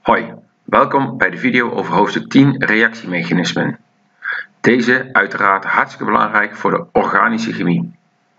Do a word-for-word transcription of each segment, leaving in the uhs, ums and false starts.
Hoi, welkom bij de video over hoofdstuk tien reactiemechanismen. Deze uiteraard hartstikke belangrijk voor de organische chemie.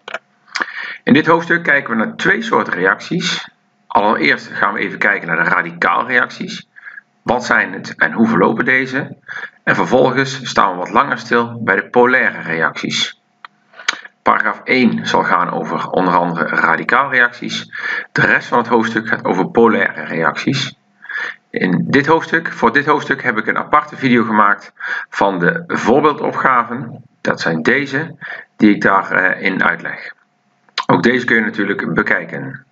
In dit hoofdstuk kijken we naar twee soorten reacties. Allereerst gaan we even kijken naar de radicaalreacties. Wat zijn het en hoe verlopen deze? En vervolgens staan we wat langer stil bij de polaire reacties. Paragraaf één zal gaan over onder andere radicaalreacties. De rest van het hoofdstuk gaat over polaire reacties. In dit hoofdstuk, voor dit hoofdstuk heb ik een aparte video gemaakt van de voorbeeldopgaven. Dat zijn deze, die ik daarin uitleg. Ook deze kun je natuurlijk bekijken.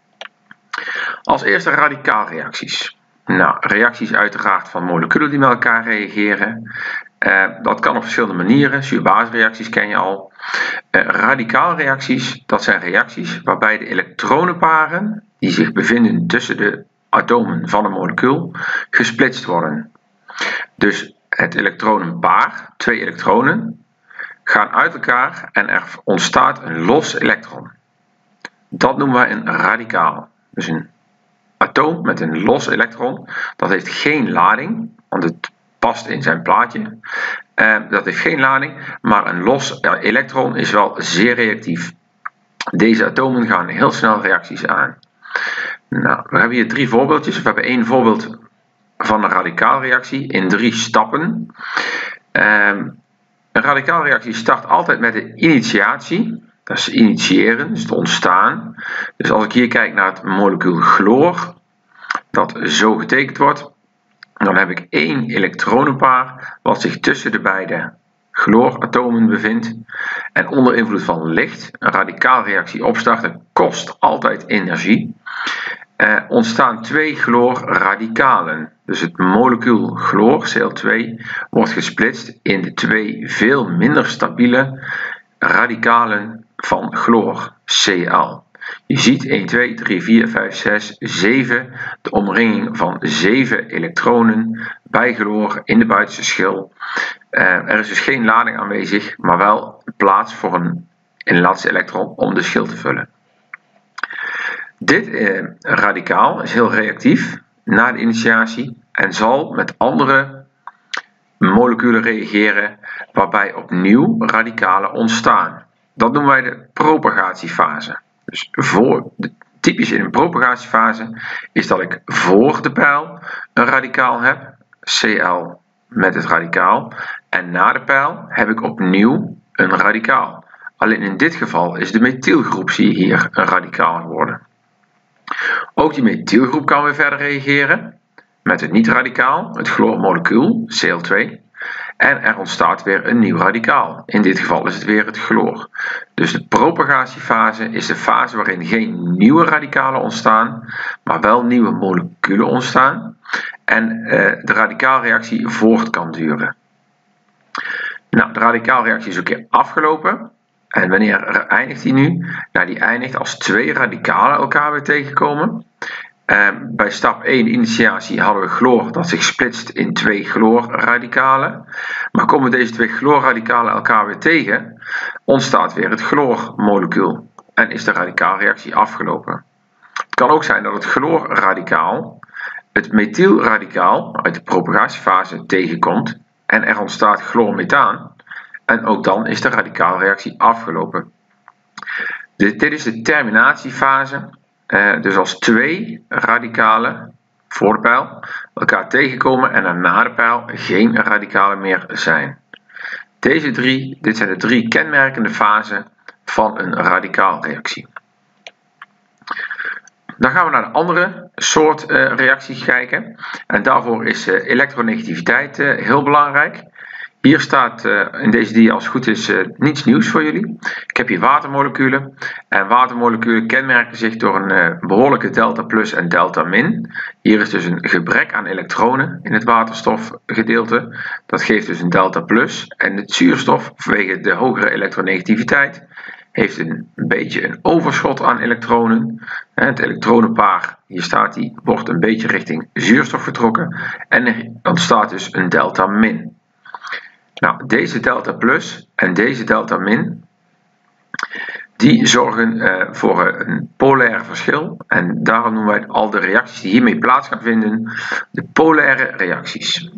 Als eerste radicaalreacties. Nou, reacties uiteraard van moleculen die met elkaar reageren. Uh, dat kan op verschillende manieren. Zuur-baasreacties ken je al. Uh, radicaalreacties, dat zijn reacties waarbij de elektronenparen die zich bevinden tussen de atomen van een molecuul gesplitst worden. Dus het elektronenpaar, twee elektronen, gaan uit elkaar en er ontstaat een los elektron. Dat noemen we een radicaal. Dus een atoom met een los elektron, dat heeft geen lading, want het past in zijn plaatje. Uh, dat heeft geen lading, maar een los elektron is wel zeer reactief. Deze atomen gaan heel snel reacties aan. Nou, we hebben hier drie voorbeeldjes. We hebben één voorbeeld van een radicaalreactie in drie stappen. Um, een radicaalreactie start altijd met de initiatie. Dat is initiëren, dus het ontstaan. Dus als ik hier kijk naar het molecuul chloor, dat zo getekend wordt, dan heb ik één elektronenpaar wat zich tussen de beide chlooratomen bevindt. En onder invloed van licht, een radicaalreactie opstarten, kost altijd energie. Uh, ontstaan twee chloorradicalen. Dus het molecuul chloor, C L twee, wordt gesplitst in de twee veel minder stabiele radicalen van chloor, C L. Je ziet één, twee, drie, vier, vijf, zes, zeven, de omringing van zeven elektronen bij chloor in de buitenste schil. Uh, er is dus geen lading aanwezig, maar wel plaats voor een, een laatste elektron om de schil te vullen. Dit eh, radicaal is heel reactief na de initiatie en zal met andere moleculen reageren waarbij opnieuw radicalen ontstaan. Dat noemen wij de propagatiefase. Dus voor, de, typisch in een propagatiefase is dat ik voor de pijl een radicaal heb, C L met het radicaal, en na de pijl heb ik opnieuw een radicaal. Alleen in dit geval is de methylgroep, zie je hier, een radicaal geworden. Ook die methylgroep kan weer verder reageren met het niet-radicaal, het chloormolecuul, C L twee. En er ontstaat weer een nieuw radicaal. In dit geval is het weer het chloor. Dus de propagatiefase is de fase waarin geen nieuwe radicalen ontstaan, maar wel nieuwe moleculen ontstaan. En uh, de radicaalreactie voort kan duren. Nou, de radicaalreactie is ook een keer afgelopen. En wanneer eindigt die nu? Nou, die eindigt als twee radicalen elkaar weer tegenkomen. Uh, bij stap één, initiatie, hadden we chloor dat zich splitst in twee chloorradicalen. Maar komen deze twee chloorradicalen elkaar weer tegen, ontstaat weer het chloormolecuul en is de radicaalreactie afgelopen. Het kan ook zijn dat het chloorradicaal het methylradicaal uit de propagatiefase tegenkomt en er ontstaat chloormethaan. En ook dan is de radicaalreactie afgelopen. Dit, dit is de terminatiefase. Uh, dus als twee radicalen voor de pijl elkaar tegenkomen en er na de pijl geen radicalen meer zijn. Deze drie, dit zijn de drie kenmerkende fasen van een radicaalreactie. Dan gaan we naar een andere soort uh, reactie kijken. En daarvoor is uh, elektronegativiteit uh, heel belangrijk. Hier staat uh, in deze dia als het goed is uh, niets nieuws voor jullie. Ik heb hier watermoleculen. En watermoleculen kenmerken zich door een uh, behoorlijke delta plus en delta min. Hier is dus een gebrek aan elektronen in het waterstofgedeelte. Dat geeft dus een delta plus. En het zuurstof, vanwege de hogere elektronegativiteit, heeft een beetje een overschot aan elektronen. Het elektronenpaar, hier staat die, wordt een beetje richting zuurstof getrokken. En er ontstaat dus een delta min. Nou, deze delta plus en deze delta min, die zorgen uh, voor een polair verschil en daarom noemen wij al de reacties die hiermee plaats gaan vinden de polaire reacties.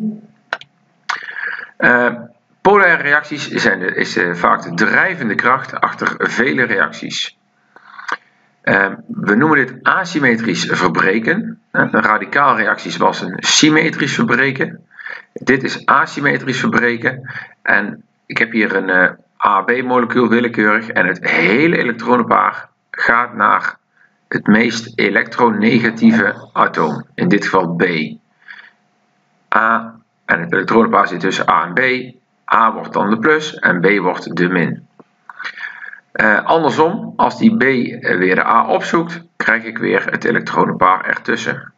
Uh, polaire reacties zijn de, is uh, vaak de drijvende kracht achter vele reacties. Uh, we noemen dit asymmetrisch verbreken. Uh, een radicaalreactie was een symmetrisch verbreken. Dit is asymmetrisch verbreken en ik heb hier een uh, A B molecuul willekeurig en het hele elektronenpaar gaat naar het meest elektronegatieve atoom, in dit geval B. A en het elektronenpaar zit tussen A en B. A wordt dan de plus en B wordt de min. Uh, andersom, als die B weer de A opzoekt, krijg ik weer het elektronenpaar ertussen.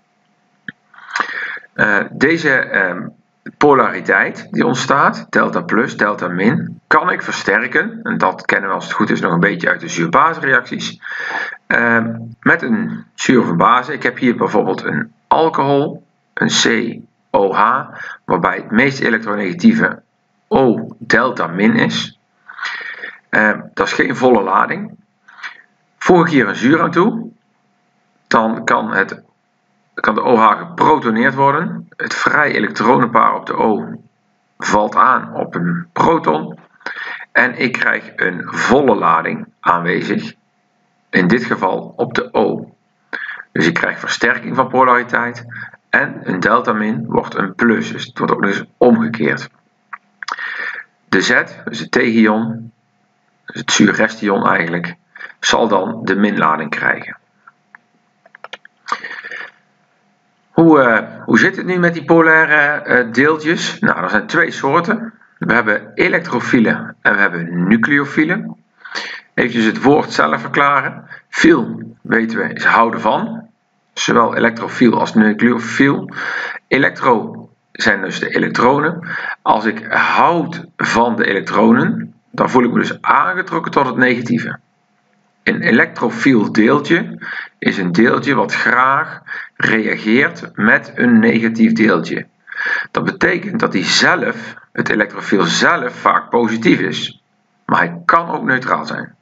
Uh, deze uh, polariteit die ontstaat, delta plus, delta min, kan ik versterken, en dat kennen we als het goed is nog een beetje uit de zuur-base-reacties, uh, met een zuur of een base. Ik heb hier bijvoorbeeld een alcohol, een C O H, waarbij het meest elektronegatieve O delta min is. Uh, dat is geen volle lading. Voeg ik hier een zuur aan toe, dan kan, het, kan de O H geprotoneerd worden. Het vrije elektronenpaar op de O valt aan op een proton. En ik krijg een volle lading aanwezig, in dit geval op de O. Dus ik krijg versterking van polariteit en een delta min wordt een plus, dus het wordt ook nog eens omgekeerd. De Z, dus het tegenon, dus het zuurrestion eigenlijk, zal dan de minlading krijgen. Hoe, uh, hoe zit het nu met die polaire uh, deeltjes? Nou, er zijn twee soorten. We hebben elektrofielen en we hebben nucleofielen. Even het woord zelf verklaren. Fiel, weten we, is houden van. Zowel elektrofiel als nucleofiel. Elektro zijn dus de elektronen. Als ik houd van de elektronen, dan voel ik me dus aangetrokken tot het negatieve. Een elektrofiel deeltje is een deeltje wat graag reageert met een negatief deeltje. Dat betekent dat hij zelf, het elektrofiel zelf, vaak positief is. Maar hij kan ook neutraal zijn.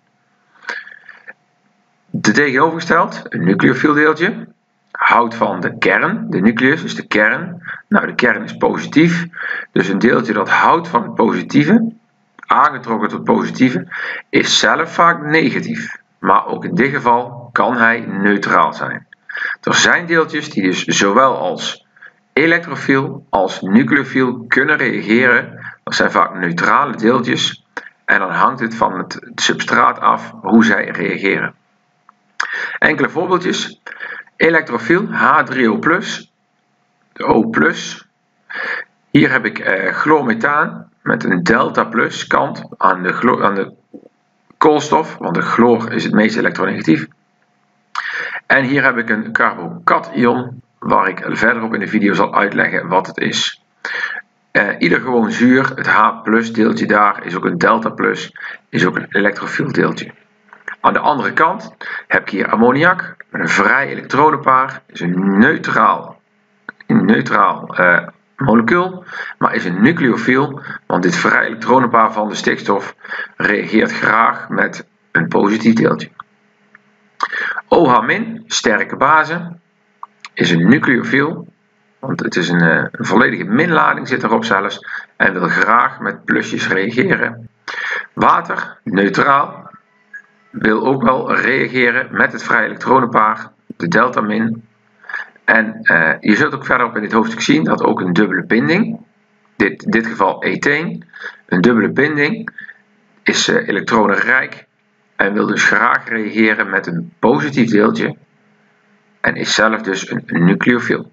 De tegenovergesteld, een nucleofiel deeltje, houdt van de kern, de nucleus is de kern. Nou, de kern is positief, dus een deeltje dat houdt van het positieve, aangetrokken tot het positieve, is zelf vaak negatief. Maar ook in dit geval kan hij neutraal zijn. Er zijn deeltjes die dus zowel als elektrofiel als nucleofiel kunnen reageren. Dat zijn vaak neutrale deeltjes en dan hangt het van het substraat af hoe zij reageren. Enkele voorbeeldjes. Elektrofiel, H drie O plus, O plus. Hier heb ik eh, chloormethaan met een delta plus kant aan de, aan de koolstof, want de chloor is het meest elektronegatief. En hier heb ik een carbokation, waar ik verderop in de video zal uitleggen wat het is. Uh, ieder gewoon zuur, het H plus deeltje daar, is ook een delta plus, is ook een elektrofiel deeltje. Aan de andere kant heb ik hier ammoniak met een vrij elektronenpaar, is een neutraal, een neutraal uh, molecuul, maar is een nucleofiel, want dit vrij elektronenpaar van de stikstof reageert graag met een positief deeltje. O H min, sterke base, is een nucleofiel, want het is een, een volledige minlading zit erop zelfs en wil graag met plusjes reageren. Water, neutraal, wil ook wel reageren met het vrije elektronenpaar, de delta min. En uh, je zult ook verderop in dit hoofdstuk zien dat ook een dubbele binding, dit, in dit geval etheen, een dubbele binding is uh, elektronenrijk en wil dus graag reageren met een positief deeltje en is zelf dus een, een nucleofiel.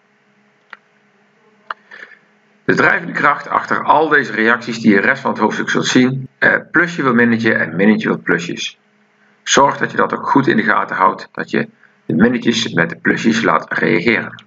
De drijvende kracht achter al deze reacties die je de rest van het hoofdstuk zult zien, uh, plusje wil minnetje en minnetje wil plusjes. Zorg dat je dat ook goed in de gaten houdt, dat je de minnetjes met de plusjes laat reageren.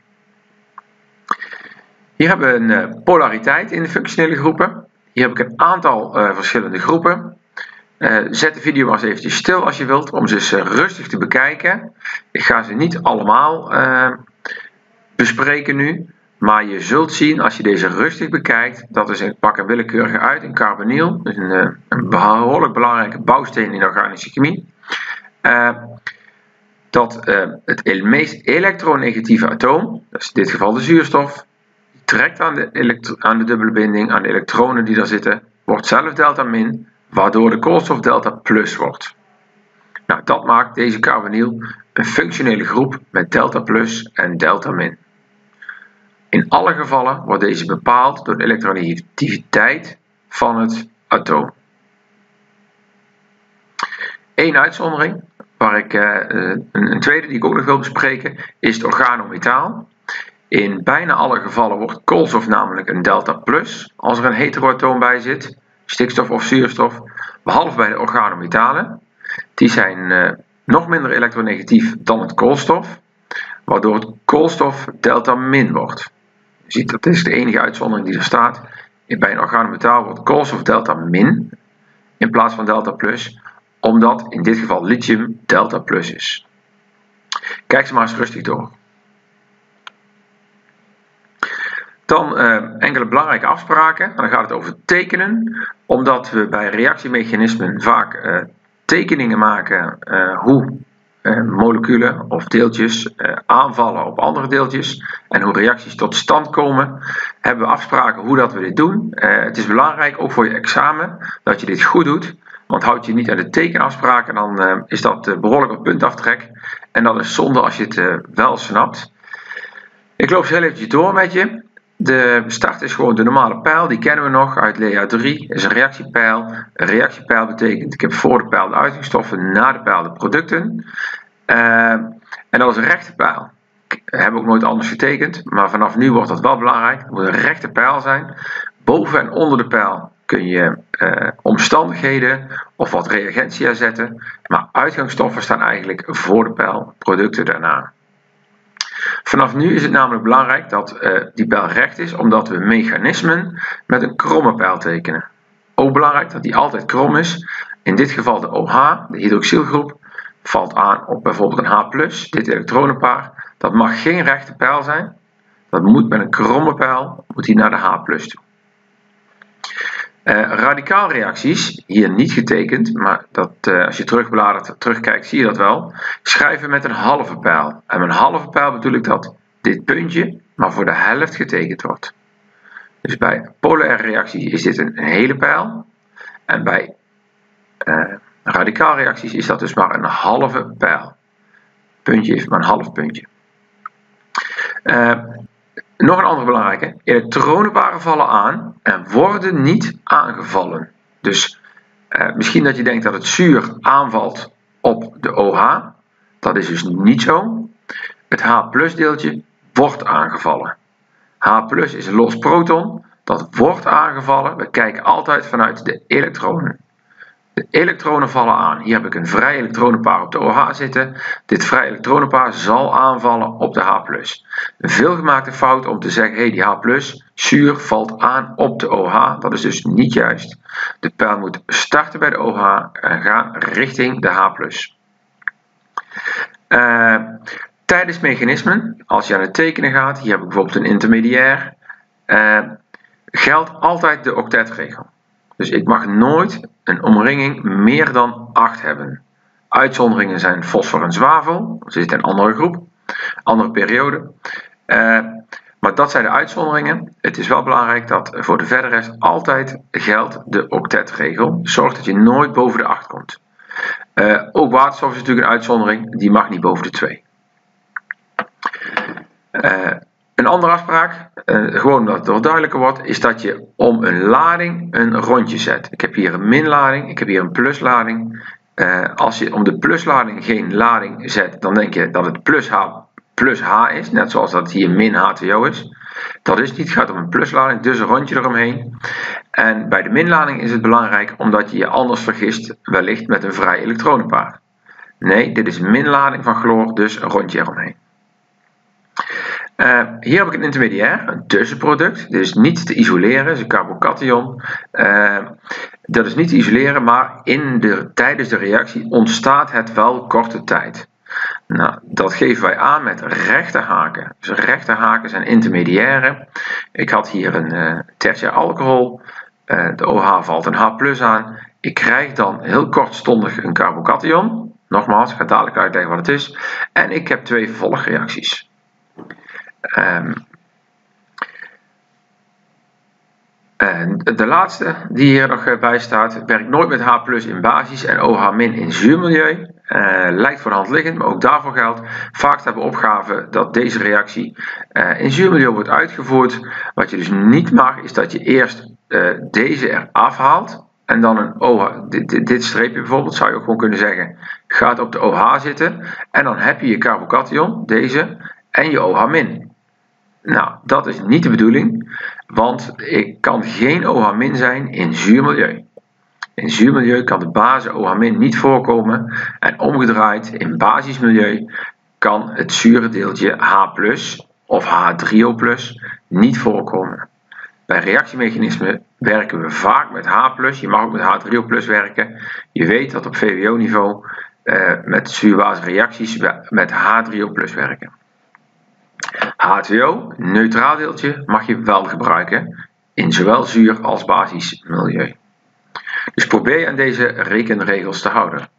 Hier hebben we een uh, polariteit in de functionele groepen. Hier heb ik een aantal uh, verschillende groepen. Uh, zet de video maar eens eventjes stil als je wilt, om ze eens uh, rustig te bekijken. Ik ga ze niet allemaal uh, bespreken nu, Maar je zult zien, als je deze rustig bekijkt, dat is, ik pak een willekeurige uit, een carbonyl, dus een, een behoorlijk belangrijke bouwsteen in de organische chemie, uh, dat uh, het meest elektronegatieve atoom, dat is in dit geval de zuurstof, trekt aan de, aan de dubbele binding, aan de elektronen die daar zitten, wordt zelf delta min, waardoor de koolstof delta plus wordt. Nou, dat maakt deze carbonyl een functionele groep met delta plus en delta min. In alle gevallen wordt deze bepaald door de elektronegativiteit van het atoom. Eén uitzondering, waar ik, uh, een, een tweede die ik ook nog wil bespreken, is het organometaal. In bijna alle gevallen wordt koolstof namelijk een delta plus als er een heteroatoom bij zit, stikstof of zuurstof, behalve bij de organometalen. Die zijn uh, nog minder elektronegatief dan het koolstof, waardoor het koolstof delta min wordt. Je ziet dat dit is de enige uitzondering die er staat. Bij een organometaal wordt koolstof delta min in plaats van delta plus, omdat in dit geval lithium delta plus is. Kijk ze maar eens rustig door. Dan uh, enkele belangrijke afspraken. Dan gaat het over tekenen, omdat we bij reactiemechanismen vaak uh, tekeningen maken uh, hoe uh, moleculen of deeltjes uh, aanvallen op andere deeltjes en hoe reacties tot stand komen. Hebben we afspraken hoe dat we dit doen. Uh, het is belangrijk, ook voor je examen, dat je dit goed doet. Want houd je niet aan de tekenafspraken, dan uh, is dat uh, behoorlijk op puntaftrek. En dat is zonde als je het uh, wel snapt. Ik loop zo heel eventjes door met je. De start is gewoon de normale pijl, die kennen we nog uit Lea drie, is een reactiepijl. Een reactiepijl betekent, ik heb voor de pijl de uitgangsstoffen, na de pijl de producten. Uh, en dat is een rechte pijl. Ik heb ook nooit anders getekend, maar vanaf nu wordt dat wel belangrijk. Het moet een rechte pijl zijn. Boven en onder de pijl kun je uh, omstandigheden of wat reagentia zetten, maar uitgangsstoffen staan eigenlijk voor de pijl, producten daarna. Vanaf nu is het namelijk belangrijk dat uh, die pijl recht is, omdat we mechanismen met een kromme pijl tekenen. Ook belangrijk dat die altijd krom is. In dit geval de OH, de hydroxylgroep, valt aan op bijvoorbeeld een H plus, dit elektronenpaar. Dat mag geen rechte pijl zijn. Dat moet met een kromme pijl, moet die naar de H plus toe. Uh, radicaalreacties, hier niet getekend, maar dat, uh, als je terugbladert, terugkijkt, zie je dat wel. Schrijven met een halve pijl. En met een halve pijl bedoel ik dat dit puntje maar voor de helft getekend wordt. Dus bij polaire reacties is dit een hele pijl. En bij uh, radicaalreacties is dat dus maar een halve pijl. Puntje heeft maar een half puntje. Uh, Nog een andere belangrijke, elektronenparen vallen aan en worden niet aangevallen. Dus eh, misschien dat je denkt dat het zuur aanvalt op de OH, dat is dus niet zo. Het H plus deeltje wordt aangevallen. H plus is een los proton, dat wordt aangevallen. We kijken altijd vanuit de elektronen. De elektronen vallen aan. Hier heb ik een vrij elektronenpaar op de OH zitten. Dit vrij elektronenpaar zal aanvallen op de H plus. Een veelgemaakte fout om te zeggen, hey, die H plus, zuur, valt aan op de OH. Dat is dus niet juist. De pijl moet starten bij de OH en gaan richting de H plus. Uh, tijdens mechanismen, als je aan het tekenen gaat, hier heb ik bijvoorbeeld een intermediair, uh, geldt altijd de octetregel. Dus ik mag nooit een omringing meer dan acht hebben. Uitzonderingen zijn fosfor en zwavel. Dat zit in een andere groep, andere periode. Uh, maar dat zijn de uitzonderingen. Het is wel belangrijk dat voor de verdere rest altijd geldt de octetregel. Zorg dat je nooit boven de acht komt. Uh, ook waterstof is natuurlijk een uitzondering. Die mag niet boven de twee. Uh, Een andere afspraak, uh, gewoon dat het wat duidelijker wordt, is dat je om een lading een rondje zet. Ik heb hier een minlading, ik heb hier een pluslading. Uh, als je om de pluslading geen lading zet, dan denk je dat het plus H, plus H is, net zoals dat hier min H twee O is. Dat is niet, het gaat om een pluslading, dus een rondje eromheen. En bij de minlading is het belangrijk omdat je je anders vergist wellicht met een vrij elektronenpaar. Nee, dit is een minlading van chloor, dus een rondje eromheen. Uh, hier heb ik een intermediair, een tussenproduct. Dit is niet te isoleren, het is een carbokation. Uh, dat is niet te isoleren, maar in de, tijdens de reactie ontstaat het wel korte tijd. Nou, dat geven wij aan met rechte haken. Dus rechte haken zijn intermediaire. Ik had hier een uh, tertiair alcohol. Uh, de OH valt een H plus aan. Ik krijg dan heel kortstondig een carbokation. Nogmaals, ik ga dadelijk uitleggen wat het is. En ik heb twee vervolgreacties. Um, En de laatste die hier nog bij staat, werkt nooit met H plus in basis en O H min in zuurmilieu. Uh, lijkt voor de hand liggend, maar ook daarvoor geldt. Vaak staat bij opgave dat deze reactie uh, in zuurmilieu wordt uitgevoerd. Wat je dus niet mag, is dat je eerst uh, deze eraf haalt. En dan een O H, dit, dit, dit streepje bijvoorbeeld, zou je ook gewoon kunnen zeggen, gaat op de O H zitten. En dan heb je je carbokation, deze, en je O H min. Nou, dat is niet de bedoeling, want ik kan geen O H min zijn in zuurmilieu. In zuurmilieu kan de basis O H min niet voorkomen en omgedraaid in basismilieu kan het zure deeltje H plus of H drie O plus niet voorkomen. Bij reactiemechanismen werken we vaak met H plus, je mag ook met H drie O plus werken. Je weet dat op V W O niveau uh, met zuurbasisreacties we met H drie O plus werken. H twee O, neutraal deeltje, mag je wel gebruiken in zowel zuur als basismilieu. Dus probeer aan deze rekenregels te houden.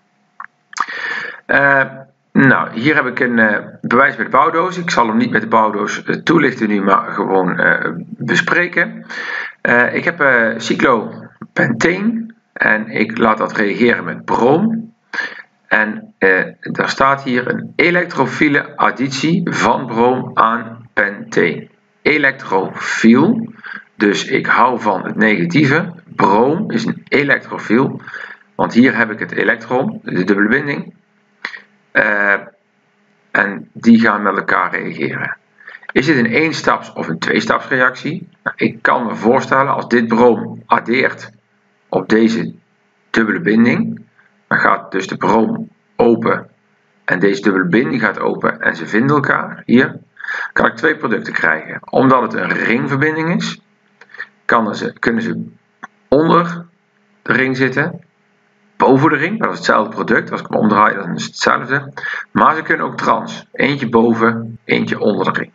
Uh, nou, hier heb ik een uh, bewijs met de bouwdoos. Ik zal hem niet met de bouwdoos uh, toelichten nu, maar gewoon uh, bespreken. Uh, ik heb uh, cyclopenteen en ik laat dat reageren met brom. En uh, daar staat hier een elektrofiele additie van brom aan penteen. Elektrofiel, dus ik hou van het negatieve. Brom is een elektrofiel, want hier heb ik het elektron, de dubbele binding. Uh, en die gaan met elkaar reageren. Is dit een één-staps of een twee-stapsreactie? Nou, ik kan me voorstellen, als dit brom addeert op deze dubbele binding, dan gaat dus de brom open en deze dubbele binding gaat open en ze vinden elkaar. Hier kan ik twee producten krijgen. Omdat het een ringverbinding is, kan ze, kunnen ze onder de ring zitten, boven de ring, dat is hetzelfde product. Als ik hem omdraai, dan is het hetzelfde. Maar ze kunnen ook trans. Eentje boven, eentje onder de ring.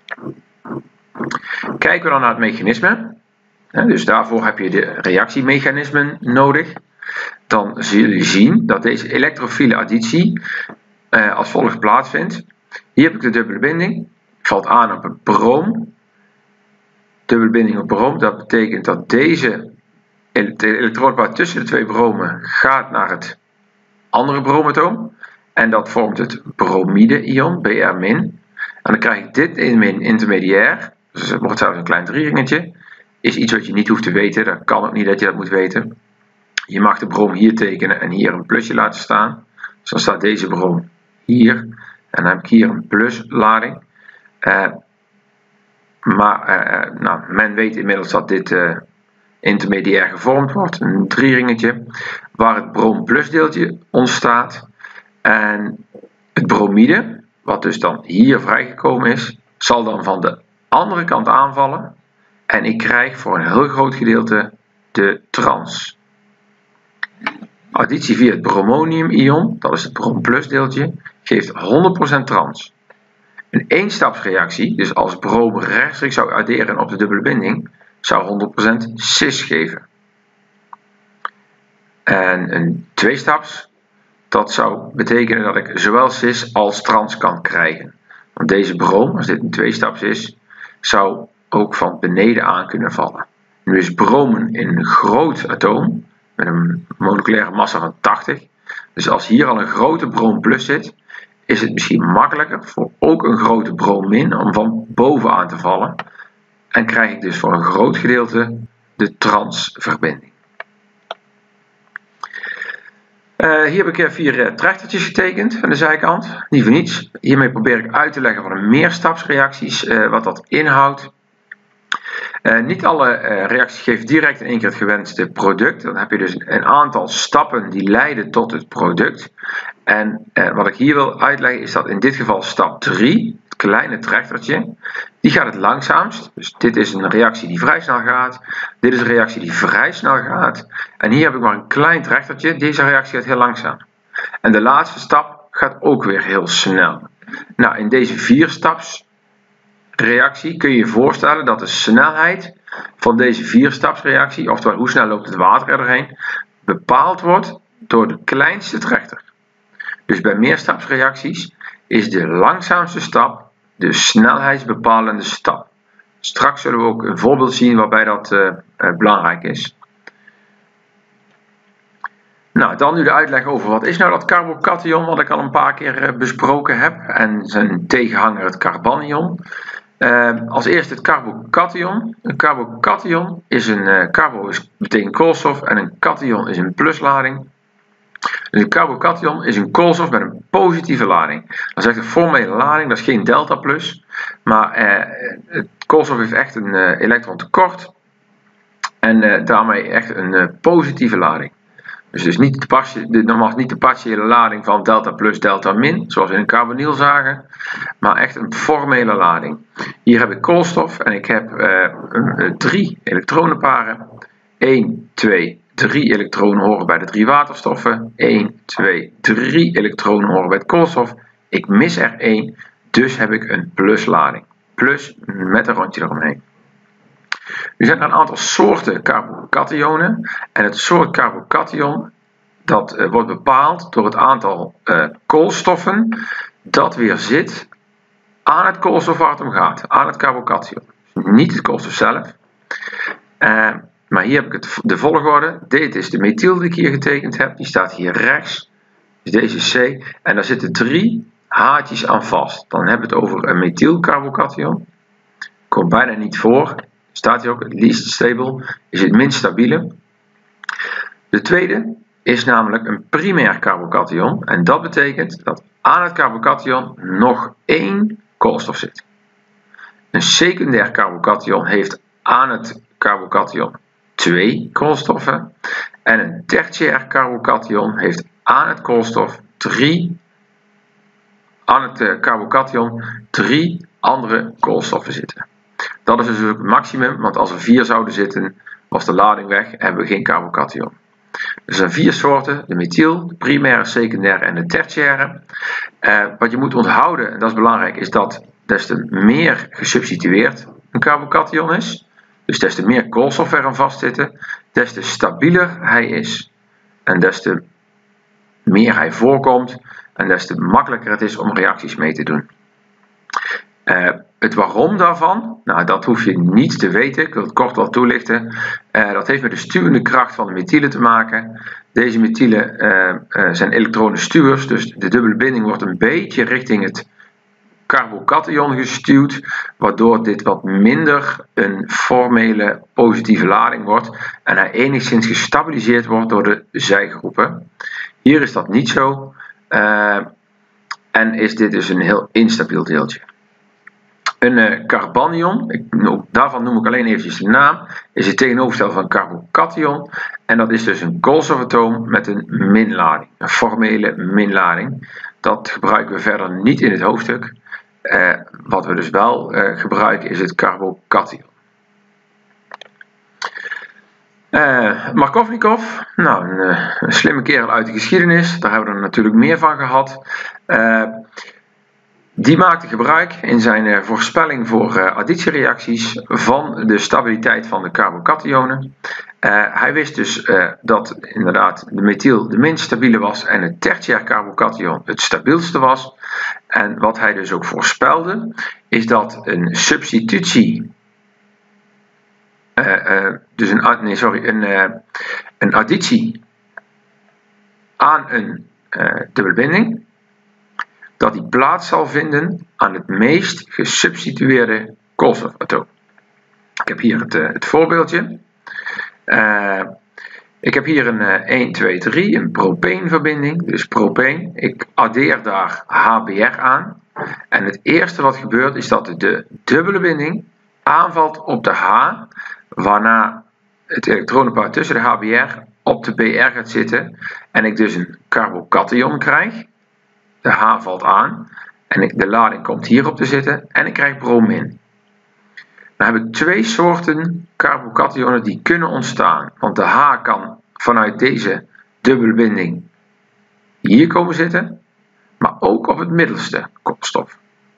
Kijken we dan naar het mechanisme. Dus daarvoor heb je de reactiemechanismen nodig. Dan zul je zien dat deze elektrofiele additie eh, als volgt plaatsvindt. Hier heb ik de dubbele binding. Valt aan op een brom. Dubbele binding op brom. Dat betekent dat deze de elektronenpaar tussen de twee bromen gaat naar het andere bromatoom. En dat vormt het bromide-ion, Br min. En dan krijg ik dit in mijn intermediair. Dus het wordt zelfs een klein drieringetje. Is iets wat je niet hoeft te weten. Dat kan ook niet dat je dat moet weten. Je mag de brom hier tekenen en hier een plusje laten staan. Dus dan staat deze brom hier. En dan heb ik hier een pluslading. Uh, maar uh, nou, men weet inmiddels dat dit uh, intermediair gevormd wordt. Een drieringetje. Waar het brom plus deeltje ontstaat. En het bromide, wat dus dan hier vrijgekomen is, zal dan van de andere kant aanvallen. En ik krijg voor een heel groot gedeelte de trans. Additie via het bromonium-ion, dat is het brom plus deeltje, geeft honderd procent trans. Een eenstapsreactie, dus als brom rechtstreeks zou adderen op de dubbele binding, zou honderd procent cis geven. En een tweestaps, dat zou betekenen dat ik zowel cis als trans kan krijgen. Want deze brom, als dit een tweestaps is, zou ook van beneden aan kunnen vallen. Nu is bromen in een groot atoom, met een moleculaire massa van tachtig. Dus als hier al een grote brom plus zit, is het misschien makkelijker voor ook een grote brom min om van bovenaan te vallen. En krijg ik dus voor een groot gedeelte de transverbinding. Uh, hier heb ik vier uh, trechtertjes getekend aan de zijkant. Niet voor niets. Hiermee probeer ik uit te leggen van de meerstapsreacties, uh, wat dat inhoudt. Uh, niet alle uh, reacties geven direct in één keer het gewenste product. Dan heb je dus een aantal stappen die leiden tot het product. En uh, wat ik hier wil uitleggen is dat in dit geval stap drie, het kleine trechtertje, die gaat het langzaamst. Dus dit is een reactie die vrij snel gaat. Dit is een reactie die vrij snel gaat. En hier heb ik maar een klein trechtertje. Deze reactie gaat heel langzaam. En de laatste stap gaat ook weer heel snel. Nou, in deze vierstapsreactie kun je je voorstellen dat de snelheid van deze vierstapsreactie, oftewel hoe snel loopt het water er doorheen, bepaald wordt door de kleinste trechter. Dus bij meerstapsreacties is de langzaamste stap de snelheidsbepalende stap. Straks zullen we ook een voorbeeld zien waarbij dat uh, uh, belangrijk is. Nou, dan nu de uitleg over wat is nou dat carbokation, wat ik al een paar keer uh, besproken heb, en zijn tegenhanger het carbanion. Uh, als eerste het carbokation. Een carbokation is een uh, carbo is, betekent koolstof en een cation is een pluslading. Dus een carbokation is een koolstof met een positieve lading. Dat is echt een formele lading, dat is geen delta plus, maar uh, het koolstof heeft echt een uh, elektron tekort en uh, daarmee echt een uh, positieve lading. Dus, dus niet de, de, nogmaals niet de partiële lading van delta plus, delta min, zoals we in een carbonyl zagen, maar echt een formele lading. Hier heb ik koolstof en ik heb uh, uh, drie elektronenparen. één, twee, drie elektronen horen bij de drie waterstoffen. één, twee, drie elektronen horen bij het koolstof. Ik mis er één, dus heb ik een pluslading. Plus met een rondje eromheen. Nu zijn er een aantal soorten carbocationen en het soort carbokation dat uh, wordt bepaald door het aantal uh, koolstoffen dat weer zit aan het koolstof waar het om gaat, aan het carbokation. Niet het koolstof zelf, uh, maar hier heb ik het, de volgorde. Dit is de methyl die ik hier getekend heb, die staat hier rechts, dus deze is C, en daar zitten drie haartjes aan vast. Dan hebben we het over een methylcarbokation, komt bijna niet voor. Staat hier ook, het least stable, is het minst stabiele. De tweede is namelijk een primair carbokation. En dat betekent dat aan het carbokation nog één koolstof zit. Een secundair carbokation heeft aan het carbokation twee koolstoffen. En een tertiair carbokation heeft aan het koolstof drie, aan het carbokation drie andere koolstoffen zitten. Dat is dus ook het maximum, want als er vier zouden zitten, was de lading weg en hebben we geen carbokation. Dus er zijn vier soorten, de methyl, de primaire, secundaire en de tertiaire. Uh, wat je moet onthouden, en dat is belangrijk, is dat des te meer gesubstitueerd een carbokation is, dus des te meer koolstof er aan vastzitten, des te stabieler hij is. En des te meer hij voorkomt en des te makkelijker het is om reacties mee te doen. Uh, het waarom daarvan, nou dat hoef je niet te weten, ik wil het kort wel toelichten. Uh, dat heeft met de stuwende kracht van de methylen te maken. Deze methylen uh, uh, zijn elektronenstuwers, dus de dubbele binding wordt een beetje richting het carbokation gestuwd, waardoor dit wat minder een formele positieve lading wordt en hij enigszins gestabiliseerd wordt door de zijgroepen. Hier is dat niet zo uh, en is dit dus een heel instabiel deeltje. Een uh, carbanion, ik, nou, daarvan noem ik alleen eventjes de naam, is het tegenovergestelde van carbokation. En dat is dus een koolstofatoom met een minlading, een formele minlading. Dat gebruiken we verder niet in het hoofdstuk. Uh, wat we dus wel uh, gebruiken is het carbokation. Uh, Markovnikov, nou, een, uh, een slimme kerel uit de geschiedenis, daar hebben we er natuurlijk meer van gehad. Uh, Die maakte gebruik in zijn uh, voorspelling voor uh, additiereacties van de stabiliteit van de carbocationen. Uh, hij wist dus uh, dat inderdaad de methyl de minst stabiele was en het tertiair carbokation het stabielste was. En wat hij dus ook voorspelde is dat een substitutie, uh, uh, dus een, nee, sorry, een, uh, een additie aan een uh, dubbelbinding, dat die plaats zal vinden aan het meest gesubstitueerde koolstofatoom. Ik heb hier het, uh, het voorbeeldje. Uh, ik heb hier een uh, een, twee, drie, een propeenverbinding, dus propeen. Ik addeer daar H B R aan. En het eerste wat gebeurt is dat de dubbele binding aanvalt op de H, waarna het elektronenpaar tussen de H B R op de B R gaat zitten. En ik dus een carbokation krijg. De H valt aan en ik, de lading komt hierop te zitten en ik krijg bromin. Dan heb ik twee soorten carbocationen die kunnen ontstaan. Want de H kan vanuit deze dubbelbinding hier komen zitten. maar ook op het middelste koolstof.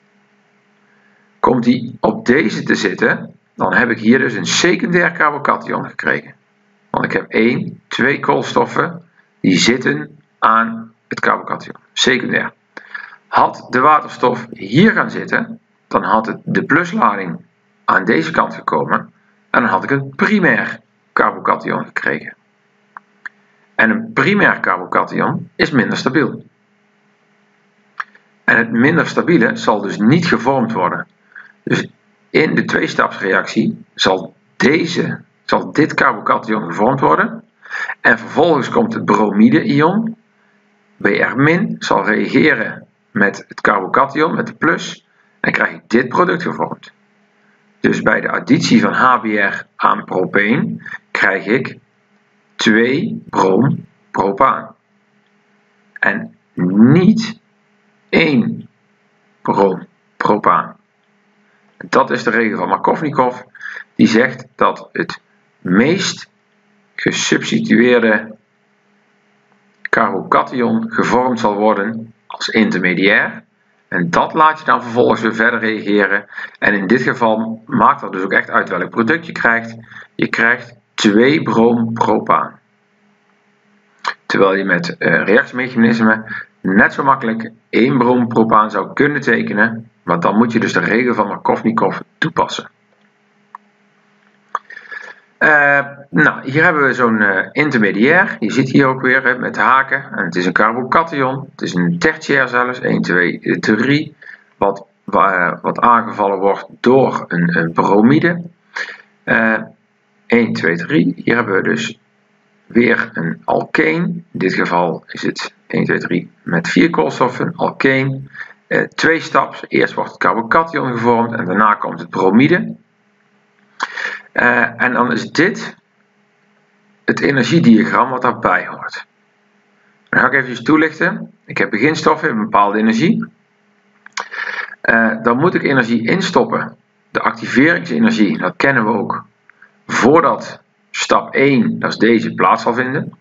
Komt die op deze te zitten, dan heb ik hier dus een secundair carbokation gekregen. Want ik heb één, twee koolstoffen die zitten aan het carbokation, secundair. Had de waterstof hier gaan zitten, dan had het de pluslading aan deze kant gekomen en dan had ik een primair carbokation gekregen. En een primair carbokation is minder stabiel. En het minder stabiele zal dus niet gevormd worden. Dus in de tweestapsreactie zal, deze, zal dit carbokation gevormd worden. En vervolgens komt het bromide-ion, B R- zal reageren met het carbokation, met de plus. En krijg ik dit product gevormd. Dus bij de additie van H B r aan propeen krijg ik twee brom-propaan. En niet één brom-propaan. Dat is de regel van Markovnikov, die zegt dat het meest gesubstitueerde carbokation gevormd zal worden als intermediair. En dat laat je dan vervolgens weer verder reageren. En in dit geval maakt dat dus ook echt uit welk product je krijgt. Je krijgt twee brom-propaan. Terwijl je met uh, reactiemechanismen net zo makkelijk één brom-propaan zou kunnen tekenen. Maar dan moet je dus de regel van Markovnikov toepassen. Uh, nou, hier hebben we zo'n uh, intermediair. Je ziet hier ook weer hè, met haken. En het is een carbokation. Het is een tertiair zelfs. één, twee, drie. Wat, uh, wat aangevallen wordt door een, een bromide. Uh, één, twee, drie. Hier hebben we dus weer een alkeen. In dit geval is het één, twee, drie met vier koolstoffen. Alkeen. Uh, twee staps. Eerst wordt het carbokation gevormd en daarna komt het bromide. Uh, en dan is dit het energiediagram wat daarbij hoort. Dan ga ik even toelichten. Ik heb beginstoffen met een bepaalde energie. Uh, dan moet ik energie instoppen. De activeringsenergie, dat kennen we ook. Voordat stap één, dat is deze, plaats zal vinden.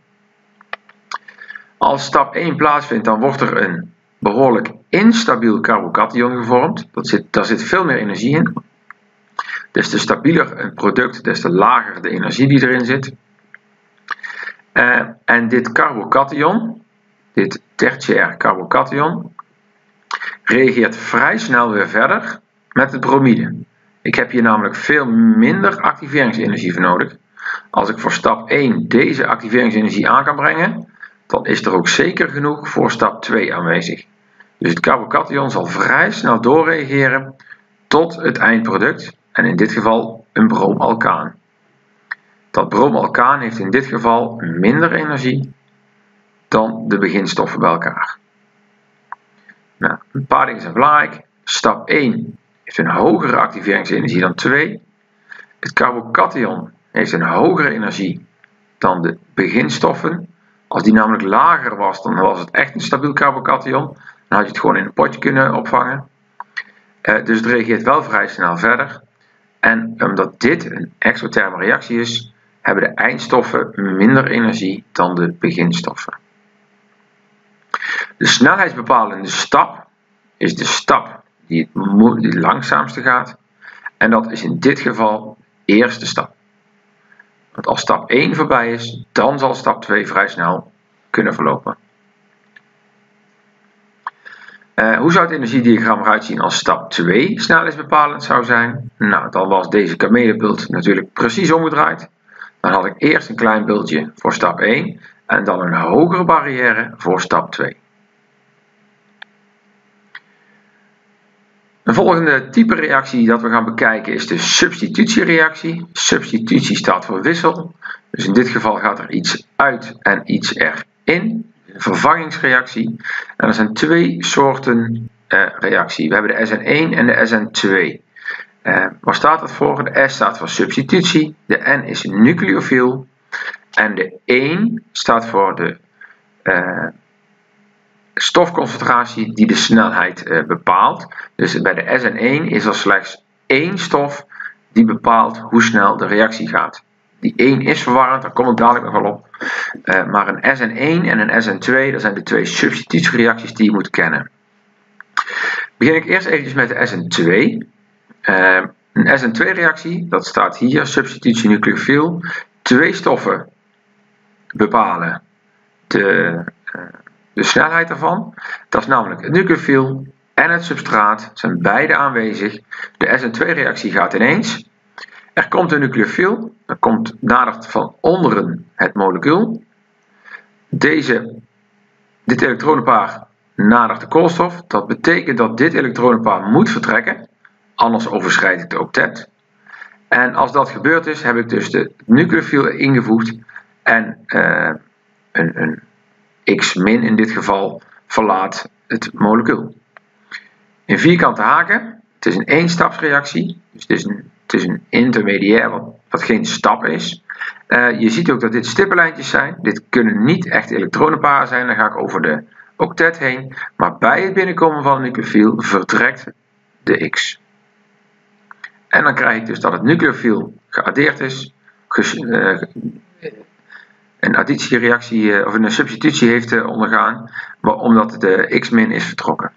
Als stap één plaatsvindt, dan wordt er een behoorlijk instabiel carbokation gevormd. Dat zit, daar zit veel meer energie in. Des te stabieler een product, des te lager de energie die erin zit. Uh, en dit carbokation, dit tertiair carbokation, reageert vrij snel weer verder met het bromide. Ik heb hier namelijk veel minder activeringsenergie voor nodig. Als ik voor stap één deze activeringsenergie aan kan brengen, dan is er ook zeker genoeg voor stap twee aanwezig. Dus het carbokation zal vrij snel doorreageren tot het eindproduct. En in dit geval een bromalkaan. Dat bromalkaan heeft in dit geval minder energie dan de beginstoffen bij elkaar. Nou, een paar dingen zijn belangrijk. Stap één heeft een hogere activeringsenergie dan twee. Het carbokation heeft een hogere energie dan de beginstoffen. Als die namelijk lager was, dan was het echt een stabiel carbokation. Dan had je het gewoon in een potje kunnen opvangen. Uh, dus het reageert wel vrij snel verder. En omdat dit een exotherme reactie is, hebben de eindstoffen minder energie dan de beginstoffen. De snelheidsbepalende stap is de stap die het, die het langzaamste gaat. En dat is in dit geval de eerste stap. Want als stap één voorbij is, dan zal stap twee vrij snel kunnen verlopen. Uh, hoe zou het energiediagram eruit zien als stap twee snelheidsbepalend zou zijn? Nou, dan was deze kamelenbult natuurlijk precies omgedraaid. Dan had ik eerst een klein bultje voor stap één en dan een hogere barrière voor stap twee. De volgende type reactie dat we gaan bekijken is de substitutiereactie. Substitutie staat voor wissel. Dus in dit geval gaat er iets uit en iets erin. Een vervangingsreactie. En er zijn twee soorten uh, reactie. We hebben de S N één en de S N twee. Uh, waar staat dat voor? De S staat voor substitutie. De N is nucleofiel. En de één staat voor de uh, stofconcentratie die de snelheid uh, bepaalt. Dus bij de S N één is er slechts één stof die bepaalt hoe snel de reactie gaat. die één is verwarrend, daar kom ik dadelijk nog wel op. Uh, maar een S N één en een S N twee, dat zijn de twee substitutiereacties die je moet kennen. Begin ik eerst eventjes met de S N twee. Uh, een S N twee reactie, dat staat hier, substitutie nucleofiel. Twee stoffen bepalen de, uh, de snelheid ervan. Dat is namelijk het nucleofiel en het substraat, zijn beide aanwezig. De S N twee reactie gaat ineens. Er komt een nucleofiel, er komt nadert van onderen het molecuul. Deze, dit elektronenpaar nadert de koolstof. Dat betekent dat dit elektronenpaar moet vertrekken, anders overschrijdt ik de octet. En als dat gebeurd is, heb ik dus de nucleofiel ingevoegd en uh, een, een X- in dit geval verlaat het molecuul. In vierkante haken, het is een eenstapsreactie, dus het is een, het is een intermediair wat, wat geen stap is. Uh, je ziet ook dat dit stippenlijntjes zijn, dit kunnen niet echt elektronenparen zijn, dan ga ik over de octet heen, maar bij het binnenkomen van een nucleofiel vertrekt de X. En dan krijg ik dus dat het nucleofiel geaddeerd is, uh, een additiereactie uh, of een substitutie heeft uh, ondergaan, maar omdat de X- is vertrokken.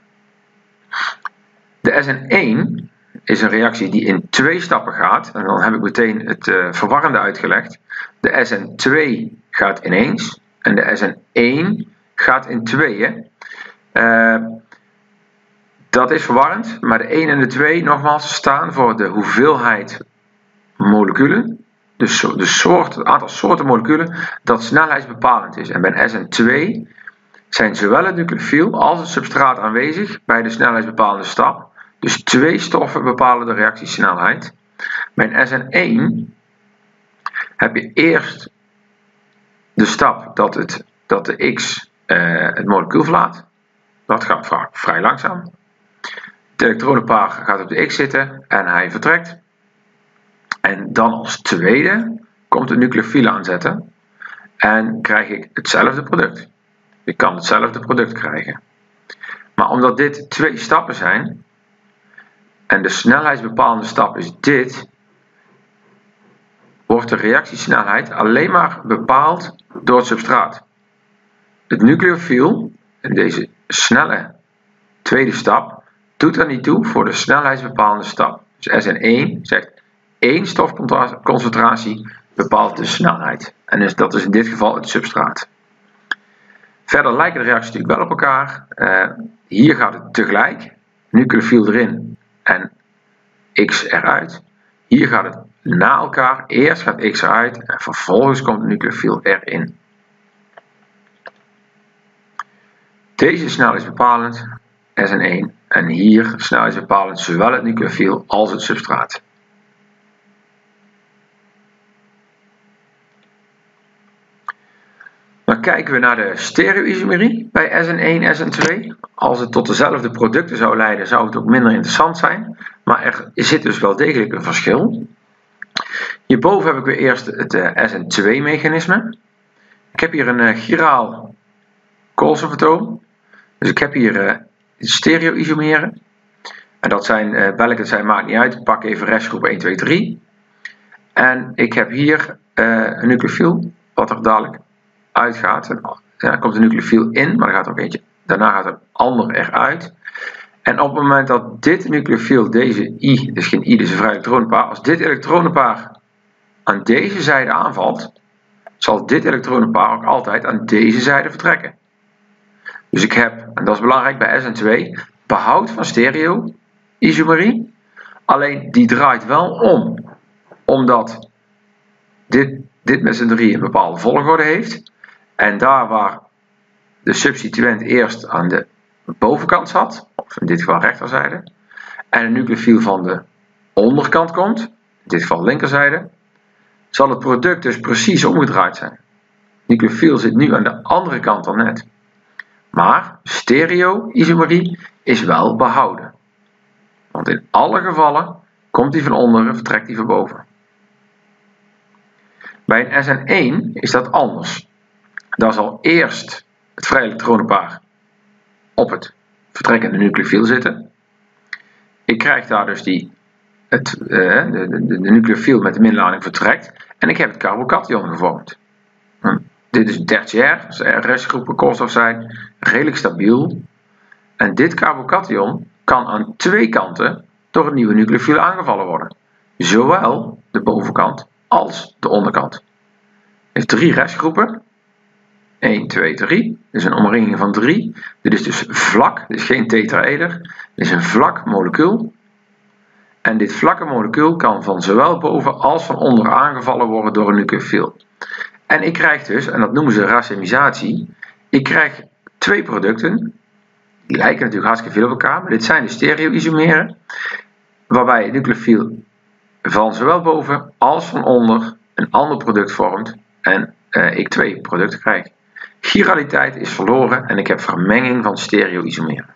De S N één is een reactie die in twee stappen gaat, en dan heb ik meteen het uh, verwarrende uitgelegd. De S N twee gaat ineens en de S N één gaat in tweeën. Uh, dat is verwarrend, maar de één en de twee nogmaals staan voor de hoeveelheid moleculen, dus de soort, het aantal soorten moleculen dat snelheidsbepalend is. En bij S N twee zijn zowel het nucleofiel als het substraat aanwezig bij de snelheidsbepalende stap. Dus twee stoffen bepalen de reactiesnelheid. Bij een S N één heb je eerst de stap dat, het, dat de X uh, het molecuul verlaat. Dat gaat vaak vrij langzaam. Het elektronenpaar gaat op de X zitten en hij vertrekt. En dan als tweede komt de nucleofiel aanzetten en krijg ik hetzelfde product. Je kan hetzelfde product krijgen. Maar omdat dit twee stappen zijn en de snelheidsbepalende stap is dit, wordt de reactiesnelheid alleen maar bepaald door het substraat. Het nucleofiel, in deze snelle tweede stap, doet er niet toe voor de snelheidsbepalende stap. Dus S N één zegt één stofconcentratie bepaalt de snelheid. En dus dat is in dit geval het substraat. Verder lijken de reacties natuurlijk wel op elkaar. Uh, hier gaat het tegelijk. Nucleofiel erin en X eruit. Hier gaat het na elkaar. Eerst gaat X eruit en vervolgens komt de nucleofiel erin. Deze snelheidsbepalend, S N één. En hier snelheidsbepalend zowel het nucleofiel als het substraat. Dan kijken we naar de stereoisomerie bij S N één, S N twee. Als het tot dezelfde producten zou leiden, zou het ook minder interessant zijn. Maar er zit dus wel degelijk een verschil. Hierboven heb ik weer eerst het uh, S N twee mechanisme. Ik heb hier een uh, chiraal koolstofatoom. Dus ik heb hier uh, stereoisomeren. En dat zijn, uh, welke het zijn, maakt niet uit. Ik pak even restgroep één, twee, drie. En ik heb hier uh, een nucleofiel, wat er dadelijk uitgaat. Ja, er komt een nucleofiel in, maar er gaat ook eentje. Daarna gaat er een ander eruit. En op het moment dat dit nucleofiel, deze I, dus geen I, dus een vrij elektronenpaar, als dit elektronenpaar aan deze zijde aanvalt, zal dit elektronenpaar ook altijd aan deze zijde vertrekken. Dus ik heb, en dat is belangrijk bij S N twee, behoud van stereoisomerie. Alleen die draait wel om, omdat dit, dit met z'n drie een bepaalde volgorde heeft. En daar waar de substituent eerst aan de bovenkant zat, of in dit geval rechterzijde, en een nucleofiel van de onderkant komt, in dit geval linkerzijde, zal het product dus precies omgedraaid zijn. Het nucleofiel zit nu aan de andere kant dan net. Maar stereoisomerie is wel behouden. Want in alle gevallen komt die van onderen, vertrekt die van boven. Bij een S N één is dat anders. Daar zal eerst het vrije elektronenpaar op het vertrekkende nucleofiel zitten. Ik krijg daar dus die, het, uh, de, de, de nucleofiel met de minlading vertrekt. En ik heb het carbokation gevormd. Hm. Dit is tertiair, dus restgroepen koolstof zijn, redelijk stabiel. En dit carbokation kan aan twee kanten door het nieuwe nucleofiel aangevallen worden. Zowel de bovenkant als de onderkant. Het heeft drie restgroepen. één, twee, drie. Dit is een omringing van drie. Dit is dus vlak, dit is geen tetraeder. Dit is een vlak molecuul. En dit vlakke molecuul kan van zowel boven als van onder aangevallen worden door een nucleofiel. En ik krijg dus, en dat noemen ze racemisatie, ik krijg twee producten. Die lijken natuurlijk hartstikke veel op elkaar, maar dit zijn de stereo-isomeren. Waarbij het nucleofiel van zowel boven als van onder een ander product vormt. En uh, ik twee producten krijg. Chiraliteit is verloren en ik heb vermenging van stereo-isomeren.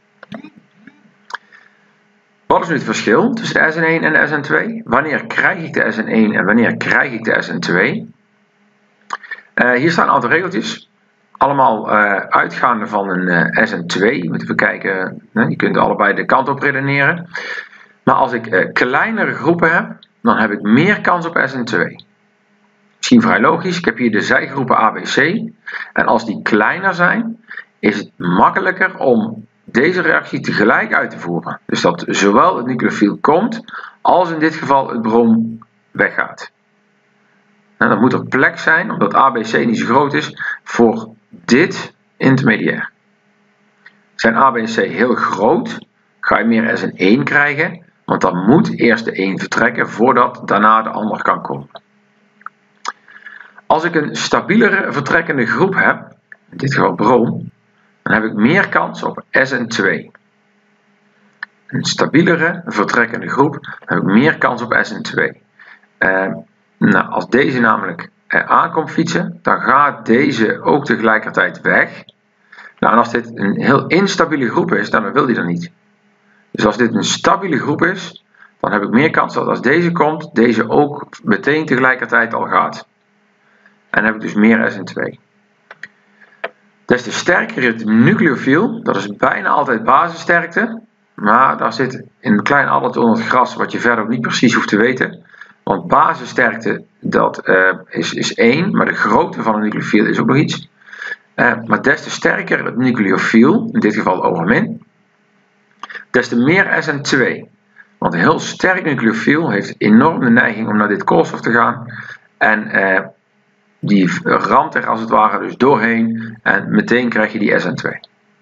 Wat is nu het verschil tussen de S N één en de S N twee? Wanneer krijg ik de S N één en wanneer krijg ik de S N twee? Uh, hier staan een aantal regeltjes. Allemaal uh, uitgaande van een uh, S N twee. Je moet even kijken, uh, je kunt allebei de kant op redeneren. Maar als ik uh, kleinere groepen heb, dan heb ik meer kans op S N twee. Misschien vrij logisch. Ik heb hier de zijgroepen A B C. En als die kleiner zijn, is het makkelijker om deze reactie tegelijk uit te voeren. Dus dat zowel het nucleofiel komt, als in dit geval het brom weggaat. En dan moet er plek zijn, omdat A B C niet zo groot is, voor dit intermediair. Zijn A B C heel groot, ga je meer S N één krijgen, want dan moet eerst de een vertrekken voordat daarna de ander kan komen. Als ik een stabielere vertrekkende groep heb, in dit geval brom, dan heb ik meer kans op S N twee. Een stabielere vertrekkende groep heb ik meer kans op S N twee. Uh, nou, als deze namelijk uh, aankomt fietsen, dan gaat deze ook tegelijkertijd weg. Nou, en als dit een heel instabiele groep is, dan wil die dat niet. Dus als dit een stabiele groep is, dan heb ik meer kans dat als deze komt, deze ook meteen tegelijkertijd al gaat. En dan heb ik dus meer S N twee. Des te sterker het nucleofiel, dat is bijna altijd basissterkte, maar daar zit een klein addertje onder het gras wat je verder ook niet precies hoeft te weten. Want basissterkte dat, uh, is, is één, maar de grootte van een nucleofiel is ook nog iets. Uh, maar des te sterker het nucleofiel, in dit geval O min, des te meer S N twee. Want een heel sterk nucleofiel heeft enorm de neiging om naar dit koolstof te gaan. En uh, die ramt er als het ware dus doorheen en meteen krijg je die S N twee.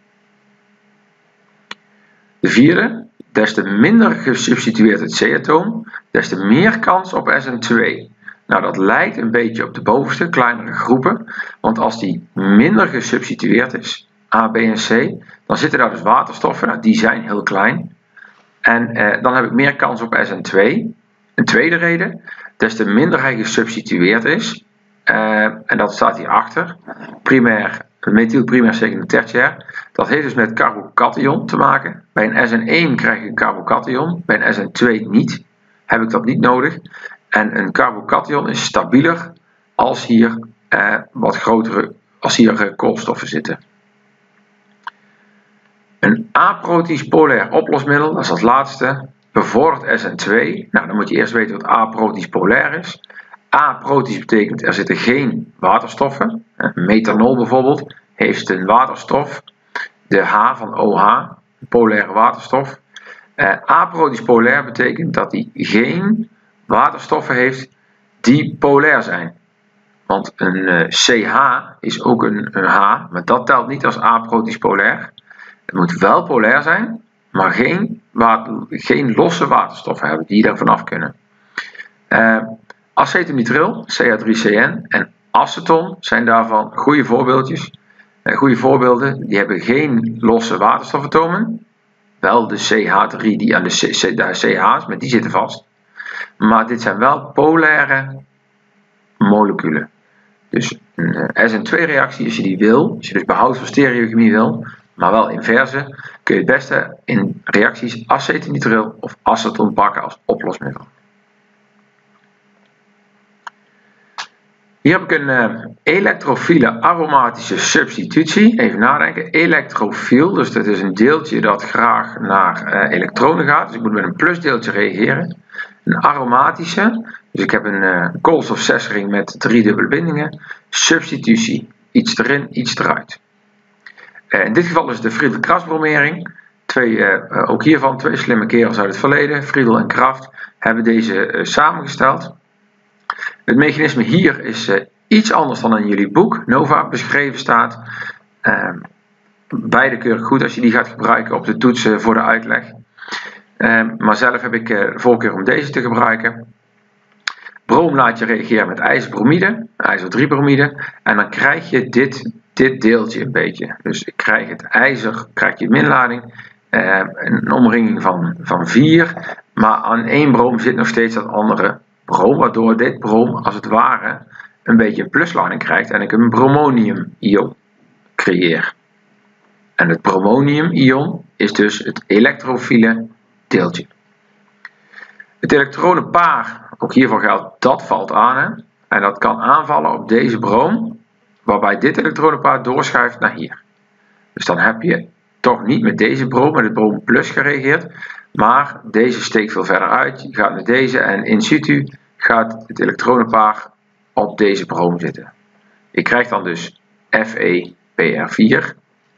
De vierde, des te minder gesubstitueerd het C-atoom, des te meer kans op S N twee. Nou, dat lijkt een beetje op de bovenste, kleinere groepen, want als die minder gesubstitueerd is, A, B en C, dan zitten daar dus waterstoffen, nou, die zijn heel klein. En eh, dan heb ik meer kans op S N twee. Een tweede reden, des te minder hij gesubstitueerd is, uh, en dat staat hierachter, primair, methyl primair, secundair, tertiair, dat heeft dus met carbokation te maken. Bij een S N één krijg ik een carbokation, bij een S N twee niet, heb ik dat niet nodig. En een carbokation is stabieler als hier uh, wat grotere, als hier uh, koolstoffen zitten. Een aprotisch polair oplosmiddel, dat is als laatste, bevordert S N twee. Nou, dan moet je eerst weten wat aprotisch polair is. Aprotisch betekent er zitten geen waterstoffen. Methanol bijvoorbeeld heeft een waterstof, de H van O H, een polaire waterstof. Uh, aprotisch polair betekent dat hij geen waterstoffen heeft die polair zijn. Want een uh, C H is ook een, een H, maar dat telt niet als aprotisch polair. Het moet wel polair zijn, maar geen, water, geen losse waterstoffen hebben die er vanaf kunnen. Uh, Acetonitril, C H drie C N en aceton zijn daarvan goede voorbeeldjes. Uh, goede voorbeelden, die hebben geen losse waterstofatomen. Wel de C H drie die aan de, C, C, de C H's, maar die zitten vast. Maar dit zijn wel polaire moleculen. Dus een uh, S N twee reactie, als je die wil, als je dus behoud van stereochemie wil, maar wel inverse, kun je het beste in reacties acetonitril of aceton pakken als oplosmiddel. Hier heb ik een uh, elektrofiele aromatische substitutie. Even nadenken. Elektrofiel, dus dat is een deeltje dat graag naar uh, elektronen gaat. Dus ik moet met een plusdeeltje reageren. een aromatische, dus ik heb een uh, koolstof zes ring met drie dubbele bindingen, substitutie, iets erin, iets eruit. Uh, in dit geval is het de Friedel-Crafts-bromering. Twee, uh, ook hiervan twee slimme kerels uit het verleden, Friedel en Kraft, hebben deze uh, samengesteld. Het mechanisme hier is uh, iets anders dan in jullie boek Nova beschreven staat. Uh, beide keurig goed als je die gaat gebruiken op de toetsen voor de uitleg. Uh, maar zelf heb ik uh, de voorkeur om deze te gebruiken. Broom laat je reageren met ijzerbromide, ijzer drie bromide, en dan krijg je dit, dit deeltje een beetje. Dus ik krijg het ijzer, krijg je minlading, uh, een omringing van, van vier, maar aan één broom zit nog steeds dat andere broom, waardoor dit broom als het ware een beetje een pluslading krijgt en ik een bromonium-ion creëer. En het bromonium-ion is dus het elektrofiele deeltje. Het elektronenpaar, ook hiervoor geldt, dat valt aan. Hè? En dat kan aanvallen op deze broom, waarbij dit elektronenpaar doorschuift naar hier. Dus dan heb je toch niet met deze broom, met het broom plus gereageerd, maar deze steekt veel verder uit. Je gaat met deze en in situ gaat het elektronenpaar op deze broom zitten. Ik krijg dan dus F E P R vier.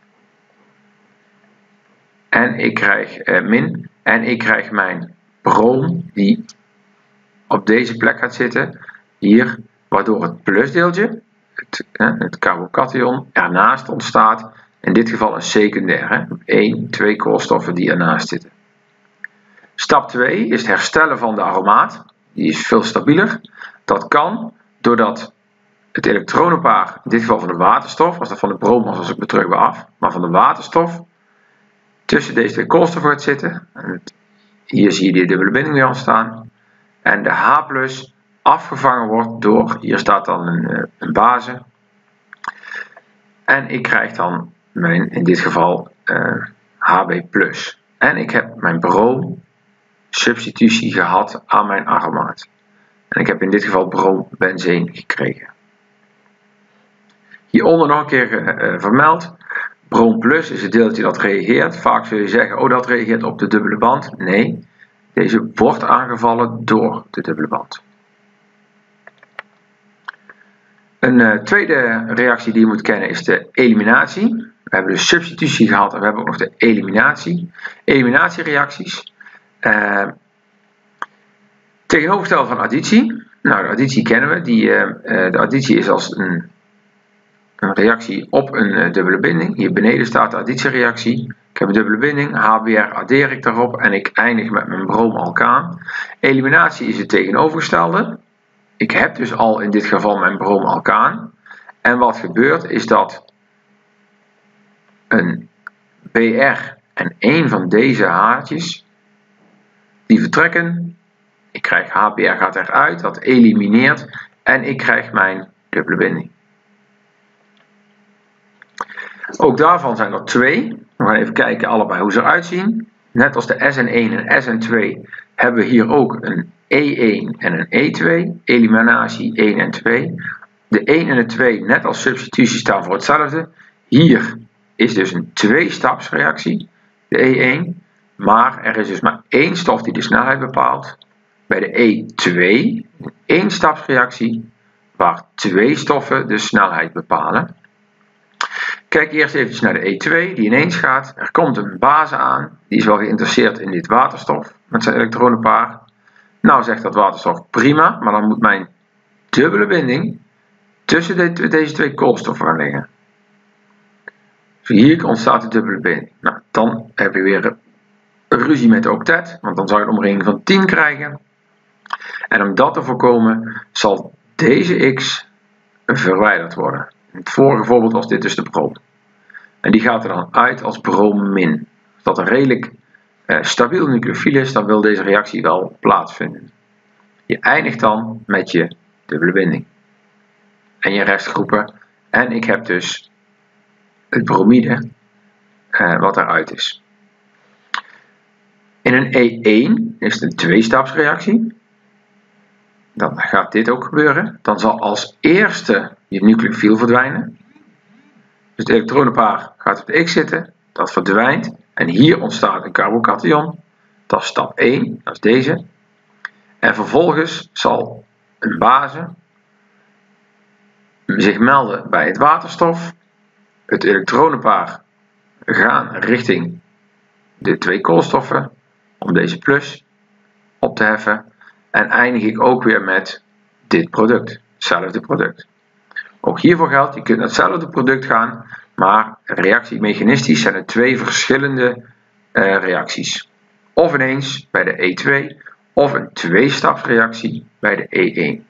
En ik krijg eh, min. En ik krijg mijn broom die op deze plek gaat zitten. Hier. Waardoor het plusdeeltje, het, eh, het carbokation, ernaast ontstaat. In dit geval een secundair. Hè? één, twee koolstoffen die ernaast zitten. Stap twee is het herstellen van de aromaat. Die is veel stabieler. Dat kan doordat het elektronenpaar, in dit geval van de waterstof, als dat van de broom was, als ik me terug bij af, maar van de waterstof, tussen deze twee koolstoffen gaat zitten. En het, hier zie je die dubbele binding weer ontstaan. En de H plus afgevangen wordt door, hier staat dan een, een base. En ik krijg dan mijn, in dit geval, uh, H B plus. En ik heb mijn broom substitutie gehad aan mijn aromaat. En ik heb in dit geval broombenzeen gekregen. Hieronder nog een keer uh, vermeld. Broom plus is het deeltje dat reageert. Vaak zul je zeggen, oh dat reageert op de dubbele band. Nee, deze wordt aangevallen door de dubbele band. Een uh, tweede reactie die je moet kennen is de eliminatie. We hebben de substitutie gehad en we hebben ook nog de eliminatie. Eliminatiereacties. Uh, tegenovergestelde van additie. Nou, de additie kennen we. Die, uh, uh, de additie is als een, een reactie op een uh, dubbele binding. Hier beneden staat de additiereactie. Ik heb een dubbele binding. H B R addeer ik daarop en ik eindig met mijn broomalkaan. Eliminatie is het tegenovergestelde. Ik heb dus al in dit geval mijn broomalkaan. En wat gebeurt is dat een B R en een van deze haartjes die vertrekken. Ik krijg H B R gaat eruit, dat elimineert en ik krijg mijn dubbele binding. Ook daarvan zijn er twee. We gaan even kijken allebei hoe ze eruit zien. Net als de S N één en S N twee hebben we hier ook een E één en een E twee. Eliminatie één en twee. De één en de twee, net als substitutie, staan voor hetzelfde. Hier is dus een twee-stapsreactie, de E één. Maar er is dus maar één stof die de snelheid bepaalt. Bij de E twee, een één-stapsreactie, waar twee stoffen de snelheid bepalen. Kijk eerst even naar de E twee, die ineens gaat. Er komt een base aan, die is wel geïnteresseerd in dit waterstof met zijn elektronenpaar. Nou zegt dat waterstof prima, maar dan moet mijn dubbele binding tussen de, deze twee koolstoffen gaan liggen. Dus hier ontstaat de dubbele binding. Nou, dan heb je weer een ruzie met de octet, want dan zou je een omringing van tien krijgen. En om dat te voorkomen zal deze X verwijderd worden. In het vorige voorbeeld was dit dus de broom. En die gaat er dan uit als bromin. Als dat een redelijk eh, stabiel nucleofiel is, dan wil deze reactie wel plaatsvinden. Je eindigt dan met je dubbele binding. En je restgroepen. En ik heb dus het bromide eh, wat eruit is. In een E één is het een twee-stapsreactie. Dan gaat dit ook gebeuren. Dan zal als eerste je nucleofiel verdwijnen. Dus het elektronenpaar gaat op de X zitten. Dat verdwijnt. En hier ontstaat een carbokation. Dat is stap één. Dat is deze. En vervolgens zal een base zich melden bij het waterstof, het elektronenpaar gaan richting de twee koolstoffen om deze plus op te heffen en eindig ik ook weer met dit product, hetzelfde product. Ook hiervoor geldt, je kunt naar hetzelfde product gaan, maar reactiemechanistisch zijn er twee verschillende uh, reacties. Of ineens bij de E twee of een tweestapsreactie bij de E één.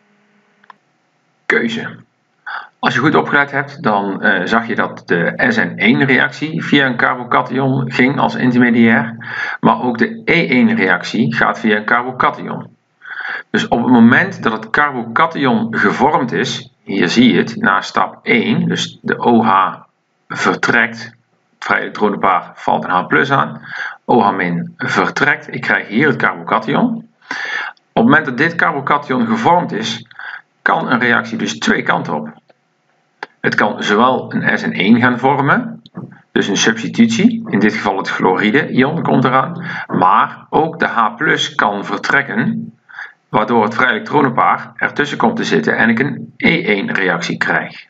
Keuze. Als je goed opgelet hebt, dan uh, zag je dat de S N één reactie via een carbokation ging als intermediair, maar ook de E één reactie gaat via een carbokation. Dus op het moment dat het carbokation gevormd is, hier zie je het, na stap één, dus de OH vertrekt, het vrije elektronenpaar valt een H plus aan, OH- vertrekt, ik krijg hier het carbokation. Op het moment dat dit carbokation gevormd is, kan een reactie dus twee kanten op. Het kan zowel een S N één gaan vormen, dus een substitutie, in dit geval het chloride-ion komt eraan, maar ook de H plus kan vertrekken, waardoor het vrije elektronenpaar ertussen komt te zitten en ik een E één reactie krijg.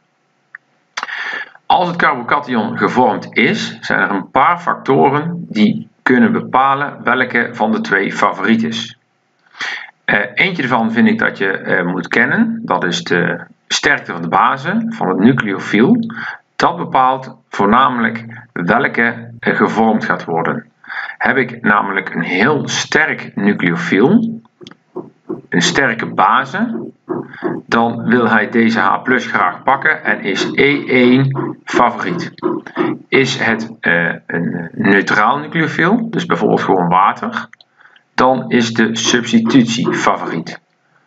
Als het carbokation gevormd is, zijn er een paar factoren die kunnen bepalen welke van de twee favoriet is. Uh, eentje ervan vind ik dat je uh, moet kennen, dat is de sterkte van de base, van het nucleofiel. Dat bepaalt voornamelijk welke uh, gevormd gaat worden. Heb ik namelijk een heel sterk nucleofiel, een sterke base, dan wil hij deze H plus graag pakken en is E één favoriet. Is het uh, een neutraal nucleofiel, dus bijvoorbeeld gewoon water, dan is de substitutie favoriet.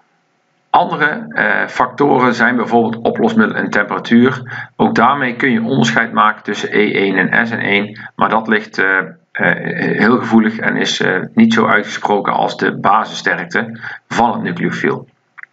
Andere uh, factoren zijn bijvoorbeeld oplosmiddel en temperatuur. Ook daarmee kun je onderscheid maken tussen E één en S N één, maar dat ligt uh, uh, heel gevoelig en is uh, niet zo uitgesproken als de basissterkte van het nucleofiel.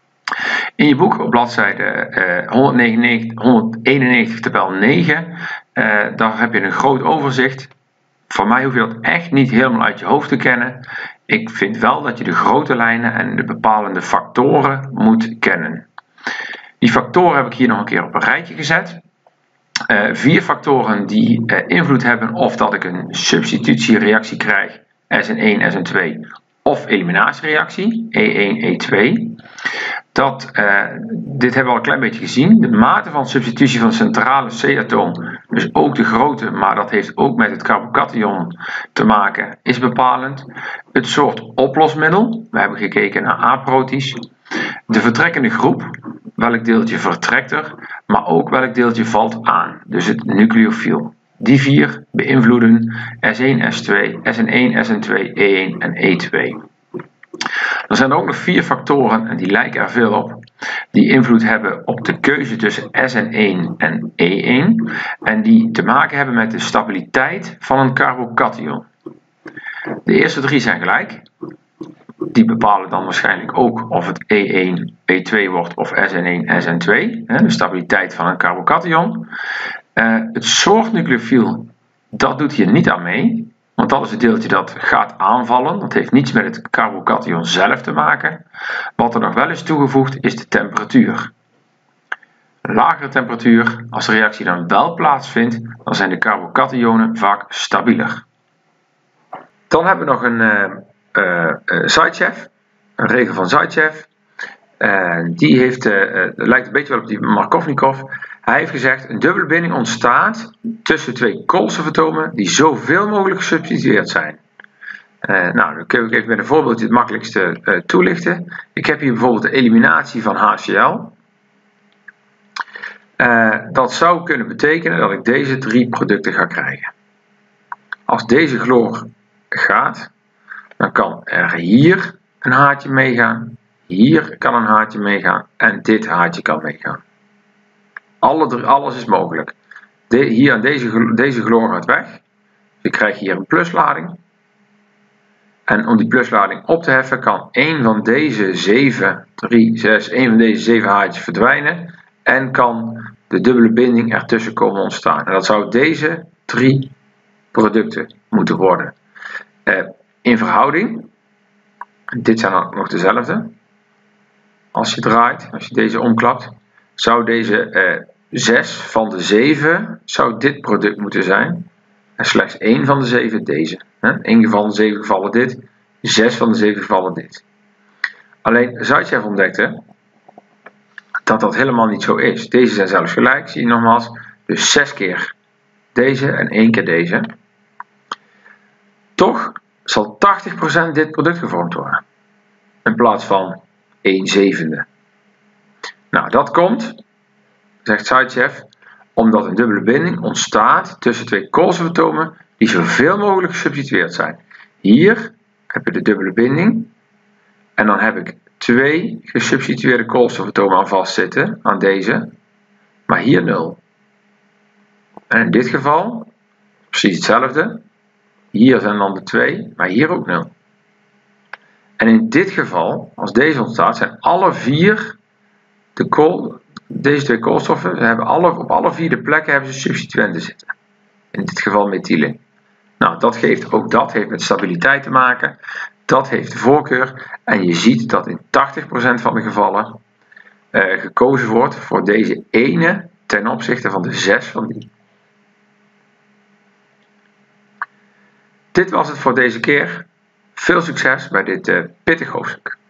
In je boek op bladzijde uh, honderdeenennegentig tabel negen, uh, daar heb je een groot overzicht. Van mij hoef je dat echt niet helemaal uit je hoofd te kennen. Ik vind wel dat je de grote lijnen en de bepalende factoren moet kennen. Die factoren heb ik hier nog een keer op een rijtje gezet. Uh, vier factoren die uh, invloed hebben of dat ik een substitutiereactie krijg, S N één, S N twee, of eliminatiereactie, E één, E twee. Dat, uh, dit hebben we al een klein beetje gezien. De mate van substitutie van het centrale C-atoom, dus ook de grootte, maar dat heeft ook met het carbokation te maken, is bepalend. Het soort oplosmiddel, we hebben gekeken naar aprotisch. De vertrekkende groep, welk deeltje vertrekt er, maar ook welk deeltje valt aan, dus het nucleofiel. Die vier beïnvloeden S één, S twee, S N één, S N twee, E één en E twee. Er zijn ook nog vier factoren, en die lijken er veel op, die invloed hebben op de keuze tussen S N één en E één en die te maken hebben met de stabiliteit van een carbokation. De eerste drie zijn gelijk. Die bepalen dan waarschijnlijk ook of het E één, E twee wordt of S N één, S N twee, de stabiliteit van een carbokation. Uh, het soort nucleofiel, dat doet hier niet aan mee. Want dat is het deeltje dat gaat aanvallen. Dat heeft niets met het carbokation zelf te maken. Wat er nog wel is toegevoegd is de temperatuur. Een lagere temperatuur, als de reactie dan wel plaatsvindt, dan zijn de carbokationen vaak stabieler. Dan hebben we nog een uh, uh, uh, Zaitsev, een regel van Zaitsev. Uh, die heeft, uh, uh, lijkt een beetje wel op die Markovnikov. Hij heeft gezegd, een dubbele binding ontstaat tussen twee koolstofatomen die zoveel mogelijk gesubstitueerd zijn. Uh, nou, dan kun ik even met een voorbeeldje het makkelijkste uh, toelichten. Ik heb hier bijvoorbeeld de eliminatie van H C l. Uh, dat zou kunnen betekenen dat ik deze drie producten ga krijgen. Als deze chloor gaat, dan kan er hier een haartje meegaan, hier kan een haartje meegaan en dit haartje kan meegaan. Alle drie, alles is mogelijk. De, hier aan deze, deze chloor gaat weg. Je krijgt hier een pluslading. En om die pluslading op te heffen kan één van deze zeven, drie, zes, één van deze zeven haartjes verdwijnen. En kan de dubbele binding ertussen komen ontstaan. En dat zou deze drie producten moeten worden. Uh, in verhouding. Dit zijn ook nog dezelfde. Als je draait, als je deze omklapt, zou deze eh, zes van de zeven zou dit product moeten zijn. En slechts één van de zeven deze. In één geval van de zeven gevallen dit, zes van de zeven gevallen dit. Alleen Zaitsev ontdekte dat dat helemaal niet zo is. Deze zijn zelfs gelijk, zie je nogmaals. Dus zes keer deze en één keer deze. Toch zal tachtig procent dit product gevormd worden. In plaats van een zevende. Nou, dat komt, zegt Zaitsev, omdat een dubbele binding ontstaat tussen twee koolstofatomen die zoveel mogelijk gesubstitueerd zijn. Hier heb je de dubbele binding en dan heb ik twee gesubstitueerde koolstofatomen aan vastzitten, aan deze, maar hier nul. En in dit geval precies hetzelfde. Hier zijn dan de twee, maar hier ook nul. En in dit geval, als deze ontstaat, zijn alle vier de kool, deze twee koolstoffen, hebben alle, op alle vier de plekken hebben ze substituenten zitten. In dit geval methylene. Nou, dat geeft, ook dat heeft met stabiliteit te maken. Dat heeft de voorkeur. En je ziet dat in tachtig procent van de gevallen eh, gekozen wordt voor deze ene ten opzichte van de zes van die. Dit was het voor deze keer. Veel succes bij dit uh, pittig hoofdstuk.